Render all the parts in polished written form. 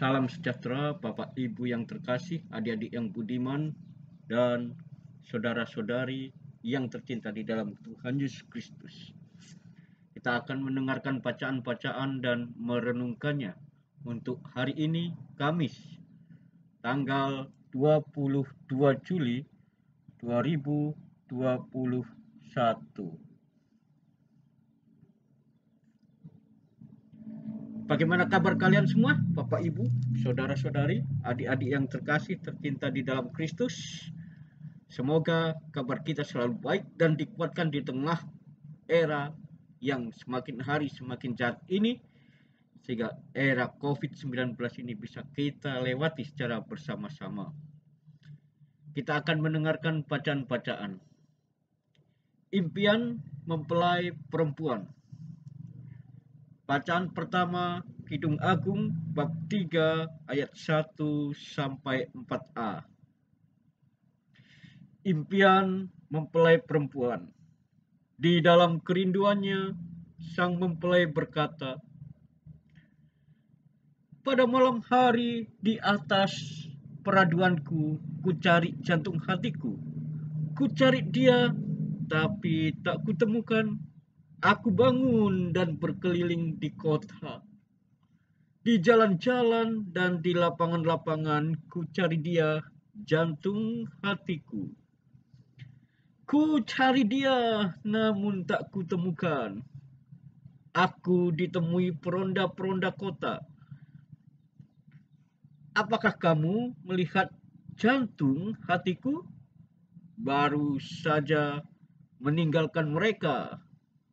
Salam sejahtera Bapak Ibu yang terkasih, adik-adik yang budiman, dan saudara-saudari yang tercinta di dalam Tuhan Yesus Kristus. Kita akan mendengarkan bacaan-bacaan dan merenungkannya untuk hari ini, Kamis, tanggal 22 Juli 2021. Bagaimana kabar kalian semua, Bapak Ibu, saudara-saudari, adik-adik yang terkasih tercinta di dalam Kristus? Semoga kabar kita selalu baik dan dikuatkan di tengah era yang semakin hari semakin jahat ini, sehingga era COVID-19 ini bisa kita lewati secara bersama-sama. Kita akan mendengarkan bacaan-bacaan. Impian mempelai perempuan. Bacaan pertama, Kidung Agung bab 3 ayat 1 sampai 4a. Impian mempelai perempuan. Di dalam kerinduannya, sang mempelai berkata, "Pada malam hari di atas peraduanku, ku cari jantung hatiku. Ku cari dia, tapi tak kutemukan. Aku bangun dan berkeliling di kota. Di jalan-jalan dan di lapangan-lapangan ku cari dia, jantung hatiku. Ku cari dia, namun tak kutemukan. Aku ditemui peronda-peronda kota. Apakah kamu melihat jantung hatiku? Baru saja meninggalkan mereka,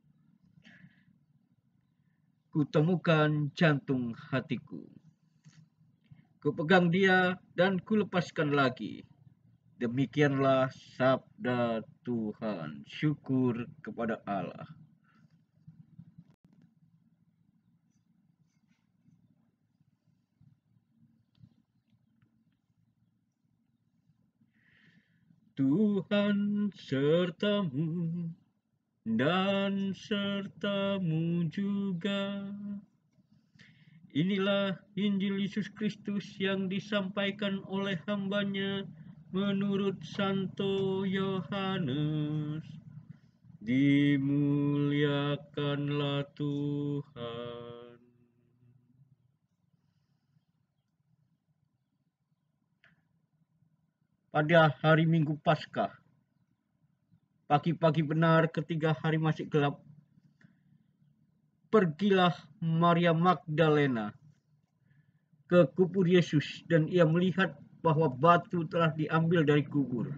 kutemukan jantung hatiku. Kupegang dia dan kulepaskan lagi. Demikianlah sabda Tuhan. Syukur kepada Allah." Tuhan sertamu dan sertamu juga. Inilah Injil Yesus Kristus yang disampaikan oleh hamba-Nya menurut Santo Yohanes. Dimuliakanlah Tuhan. Pada hari Minggu Paskah, pagi-pagi benar ketika hari masih gelap, pergilah Maria Magdalena ke kubur Yesus dan ia melihat bahwa batu telah diambil dari kubur.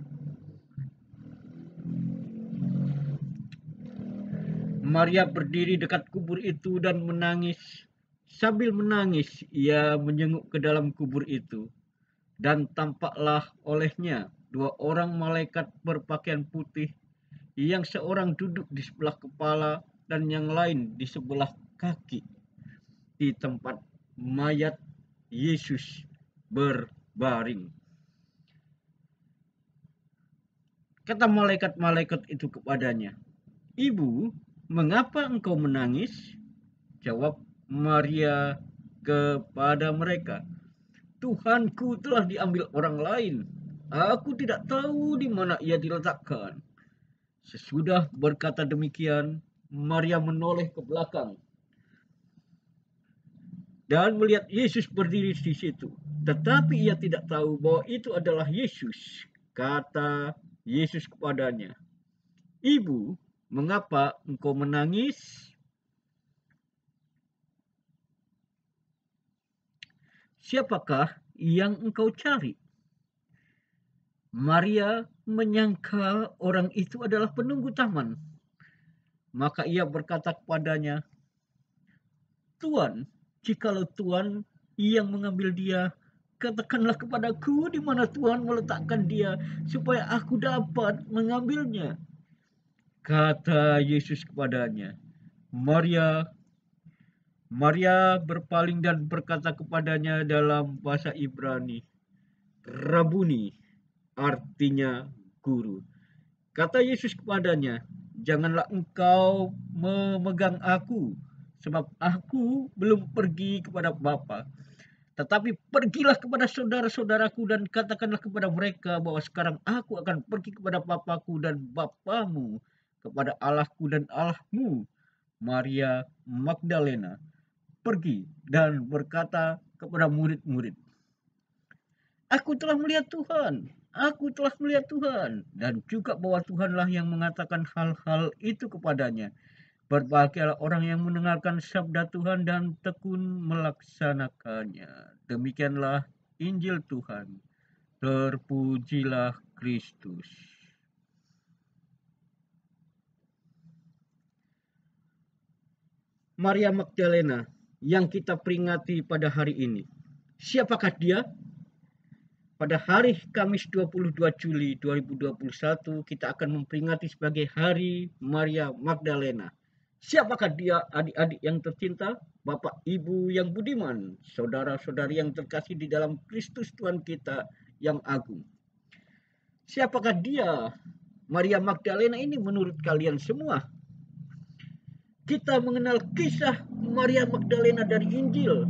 Maria berdiri dekat kubur itu dan menangis. Sambil menangis, ia menjenguk ke dalam kubur itu. Dan tampaklah olehnya dua orang malaikat berpakaian putih, yang seorang duduk di sebelah kepala dan yang lain di sebelah kaki, di tempat mayat Yesus berbaring. Kata malaikat-malaikat itu kepadanya, "Ibu, mengapa engkau menangis?" Jawab Maria kepada mereka, "Tuhanku telah diambil orang lain. Aku tidak tahu di mana ia diletakkan." Sesudah berkata demikian, Maria menoleh ke belakang dan melihat Yesus berdiri di situ. Tetapi ia tidak tahu bahwa itu adalah Yesus. Kata Yesus kepadanya, "Ibu, mengapa engkau menangis? Siapakah yang engkau cari?" Maria menyangka orang itu adalah penunggu taman. Maka ia berkata kepadanya, "Tuan, jikalau Tuan yang mengambil dia, katakanlah kepadaku di mana Tuhan meletakkan dia, supaya aku dapat mengambilnya." Kata Yesus kepadanya, "Maria." Maria berpaling dan berkata kepadanya dalam bahasa Ibrani, "Rabuni," artinya guru. Kata Yesus kepadanya, "Janganlah engkau memegang aku, sebab aku belum pergi kepada Bapa. Tetapi pergilah kepada saudara-saudaraku dan katakanlah kepada mereka bahwa sekarang aku akan pergi kepada Papaku dan Bapamu, kepada Allahku dan Allahmu. Maria Magdalena pergi dan berkata kepada murid-murid, aku telah melihat Tuhan, aku telah melihat Tuhan. Dan juga bahwa Tuhanlah yang mengatakan hal-hal itu kepadanya. Berbahagialah orang yang mendengarkan sabda Tuhan dan tekun melaksanakannya. Demikianlah Injil Tuhan. Terpujilah Kristus. Maria Magdalena yang kita peringati pada hari ini. Siapakah dia? Pada hari Kamis 22 Juli 2021 kita akan memperingati sebagai Hari Maria Magdalena. Siapakah dia, adik-adik yang tercinta, Bapak Ibu yang budiman, saudara-saudari yang terkasih di dalam Kristus Tuhan kita yang agung? Siapakah dia, Maria Magdalena ini menurut kalian semua? Kita mengenal kisah Maria Magdalena dari Injil.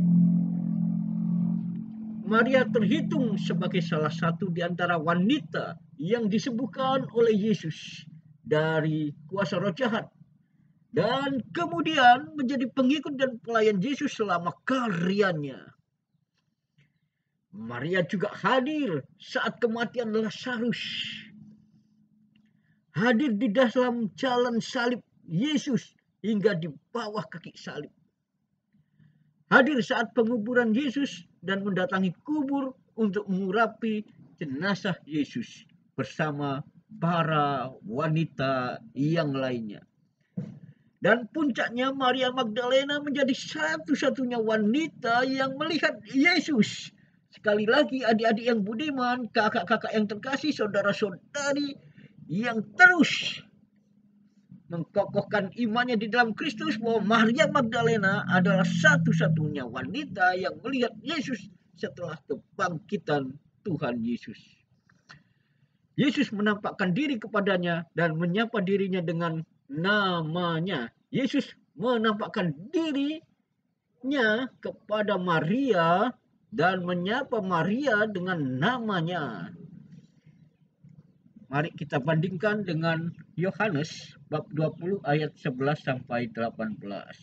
Maria terhitung sebagai salah satu di antara wanita yang disembuhkan oleh Yesus dari kuasa roh jahat. Dan kemudian menjadi pengikut dan pelayan Yesus selama karyanya. Maria juga hadir saat kematian Lazarus. Hadir di dalam jalan salib Yesus hingga di bawah kaki salib. Hadir saat penguburan Yesus dan mendatangi kubur untuk mengurapi jenazah Yesus bersama para wanita yang lainnya. Dan puncaknya Maria Magdalena menjadi satu-satunya wanita yang melihat Yesus. Sekali lagi adik-adik yang budiman, kakak-kakak yang terkasih, saudara-saudari yang terus mengkokohkan imannya di dalam Kristus, bahwa Maria Magdalena adalah satu-satunya wanita yang melihat Yesus setelah kebangkitan Tuhan Yesus. Yesus menampakkan diri kepadanya dan menyapa dirinya dengan namanya. Yesus menampakkan dirinya kepada Maria dan menyapa Maria dengan namanya. Mari kita bandingkan dengan Yohanes bab 20 ayat 11 sampai 18.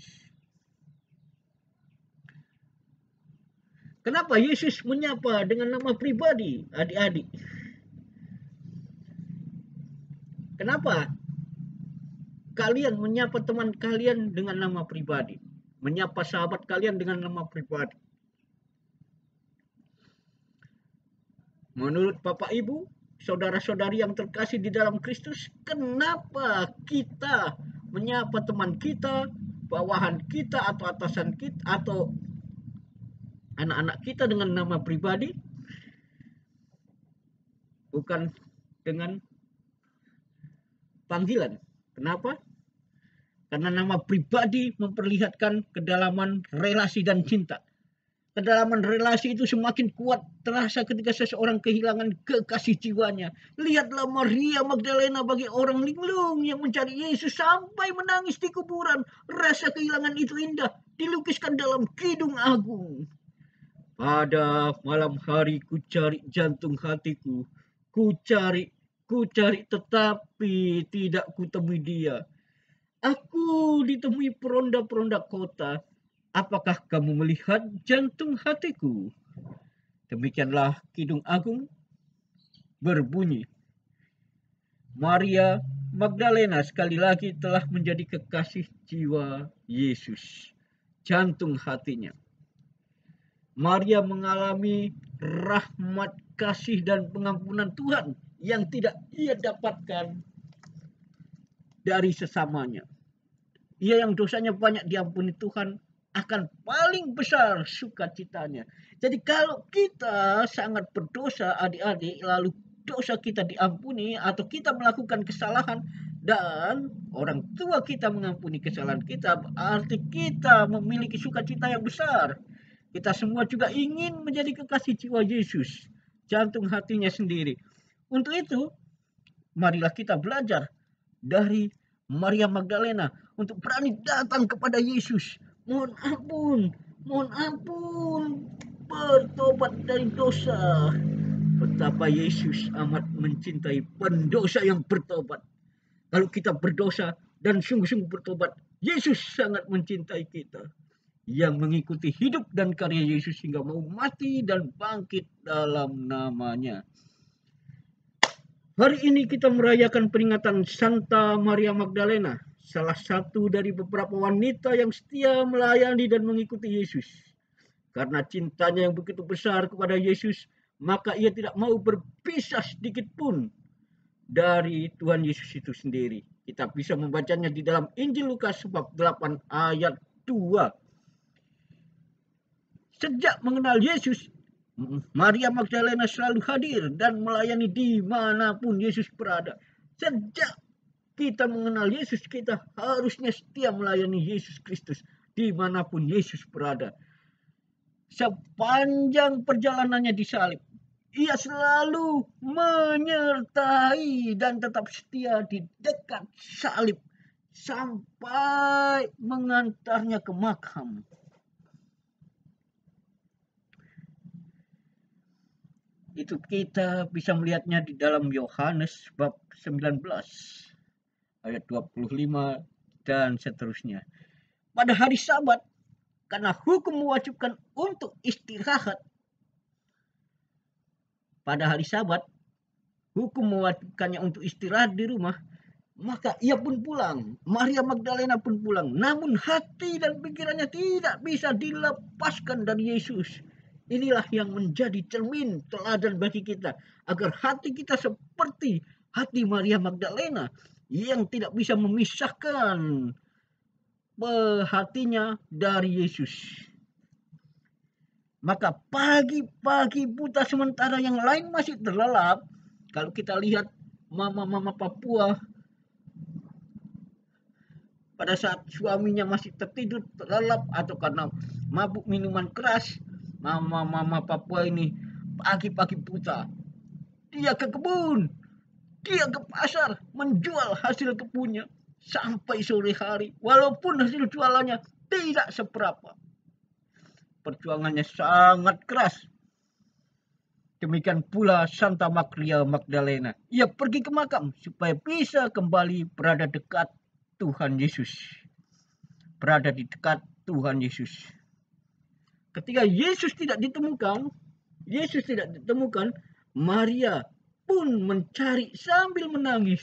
Kenapa Yesus menyapa dengan nama pribadi, adik-adik? Kenapa kalian menyapa teman kalian dengan nama pribadi? Menyapa sahabat kalian dengan nama pribadi? Menurut Bapak Ibu, saudara-saudari yang terkasih di dalam Kristus, kenapa kita menyapa teman kita, bawahan kita, atau atasan kita, atau anak-anak kita dengan nama pribadi? Bukan dengan panggilan. Kenapa? Karena nama pribadi memperlihatkan kedalaman relasi dan cinta. Kedalaman relasi itu semakin kuat terasa ketika seseorang kehilangan kekasih jiwanya. Lihatlah Maria Magdalena bagi orang linglung yang mencari Yesus sampai menangis di kuburan. Rasa kehilangan itu indah, dilukiskan dalam Kidung Agung. Pada malam hari ku cari jantung hatiku, ku cari tetapi tidak kutemui dia. Aku ditemui peronda-peronda kota. Apakah kamu melihat jantung hatiku? Demikianlah Kidung Agung berbunyi. Maria Magdalena sekali lagi telah menjadi kekasih jiwa Yesus, jantung hatinya. Maria mengalami rahmat, kasih, dan pengampunan Tuhan yang tidak ia dapatkan dari sesamanya. Ia yang dosanya banyak diampuni Tuhan akan paling besar sukacitanya. Jadi kalau kita sangat berdosa adik-adik, lalu dosa kita diampuni atau kita melakukan kesalahan dan orang tua kita mengampuni kesalahan kita, berarti kita memiliki sukacita yang besar. Kita semua juga ingin menjadi kekasih jiwa Yesus, jantung hatinya sendiri. Untuk itu, marilah kita belajar dari Maria Magdalena untuk berani datang kepada Yesus. Mohon ampun, mohon ampun. bertobat dari dosa. Betapa Yesus amat mencintai pendosa yang bertobat. Kalau kita berdosa dan sungguh-sungguh bertobat, Yesus sangat mencintai kita. Yang mengikuti hidup dan karya Yesus hingga mau mati dan bangkit dalam namanya. Hari ini kita merayakan peringatan Santa Maria Magdalena, salah satu dari beberapa wanita yang setia melayani dan mengikuti Yesus. Karena cintanya yang begitu besar kepada Yesus, maka ia tidak mau berpisah sedikit pun dari Tuhan Yesus itu sendiri. Kita bisa membacanya di dalam Injil Lukas bab 8 ayat 2. Sejak mengenal Yesus, Maria Magdalena selalu hadir dan melayani dimanapun Yesus berada. Sejak kita mengenal Yesus, kita harusnya setia melayani Yesus Kristus dimanapun Yesus berada. Sepanjang perjalanannya di salib, ia selalu menyertai dan tetap setia di dekat salib sampai mengantarnya ke makam. Itu kita bisa melihatnya di dalam Yohanes bab 19 ayat 25 dan seterusnya. Pada hari Sabat, karena hukum mewajibkan untuk istirahat. Pada hari Sabat, hukum mewajibkannya untuk istirahat di rumah, maka ia pun pulang. Maria Magdalena pun pulang. Namun hati dan pikirannya tidak bisa dilepaskan dari Yesus. Inilah yang menjadi cermin teladan bagi kita, agar hati kita seperti hati Maria Magdalena yang tidak bisa memisahkan hatinya dari Yesus. Maka pagi-pagi buta sementara yang lain masih terlelap. Kalau kita lihat mama-mama Papua pada saat suaminya masih tertidur terlelap atau karena mabuk minuman keras, mama-mama Papua ini pagi-pagi buta. Dia ke kebun, dia ke pasar menjual hasil kebunnya sampai sore hari. Walaupun hasil jualannya tidak seberapa, perjuangannya sangat keras. Demikian pula Santa Maria Magdalena. Ia pergi ke makam supaya bisa kembali berada dekat Tuhan Yesus. Berada di dekat Tuhan Yesus. Ketika Yesus tidak ditemukan, Maria pun mencari sambil menangis.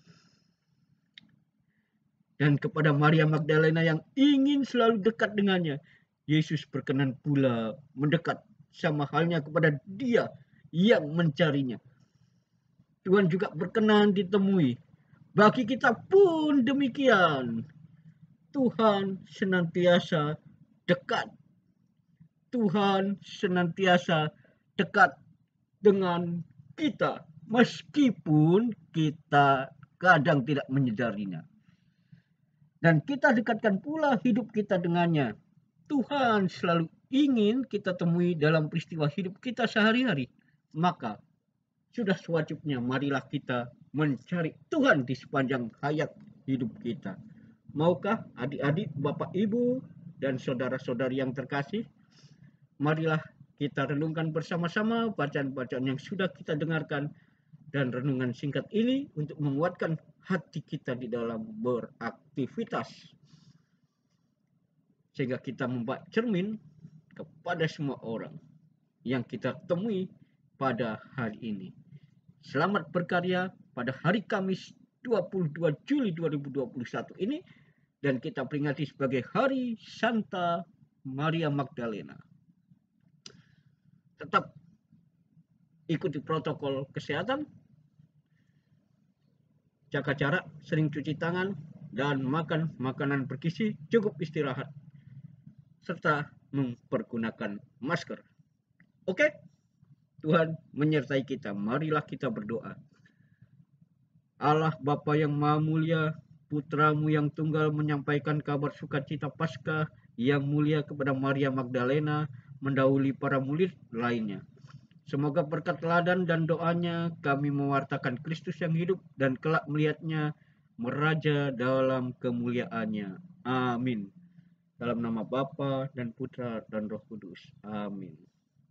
Dan kepada Maria Magdalena yang ingin selalu dekat dengannya, Yesus berkenan pula mendekat, sama halnya kepada dia yang mencarinya. Tuhan juga berkenan ditemui. Bagi kita pun demikian. Tuhan senantiasa dekat. Tuhan senantiasa dekat dengan kita, meskipun kita kadang tidak menyadarinya. Dan kita dekatkan pula hidup kita dengannya. Tuhan selalu ingin kita temui dalam peristiwa hidup kita sehari-hari. Maka sudah sewajibnya marilah kita mencari Tuhan di sepanjang hayat hidup kita. Maukah adik-adik, bapak, ibu, dan saudara-saudari yang terkasih, marilah kita renungkan bersama-sama bacaan-bacaan yang sudah kita dengarkan dan renungan singkat ini untuk menguatkan hati kita di dalam beraktivitas, sehingga kita membuat cermin kepada semua orang yang kita temui pada hari ini. Selamat berkarya pada hari Kamis 22 Juli 2021 ini, dan kita peringati sebagai Hari Santa Maria Magdalena. Tetap ikuti protokol kesehatan, jaga jarak, sering cuci tangan, dan makan makanan bergizi, cukup istirahat, serta mempergunakan masker. Oke? Tuhan menyertai kita. Marilah kita berdoa. Allah Bapa yang Maha Mulia, Putramu yang tunggal menyampaikan kabar sukacita Paskah yang mulia kepada Maria Magdalena, mendahului para murid lainnya. Semoga berkat teladan dan doanya kami mewartakan Kristus yang hidup dan kelak melihatnya meraja dalam kemuliaannya. Amin. Dalam nama Bapa dan Putra dan Roh Kudus. Amin.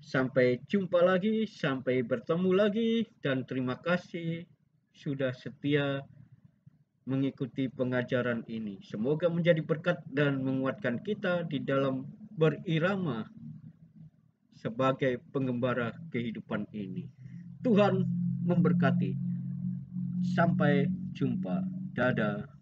Sampai jumpa lagi, sampai bertemu lagi, dan terima kasih sudah setia mengikuti pengajaran ini. Semoga menjadi berkat dan menguatkan kita di dalam berirama sebagai pengembara kehidupan ini. Tuhan memberkati. Sampai jumpa. Dadah.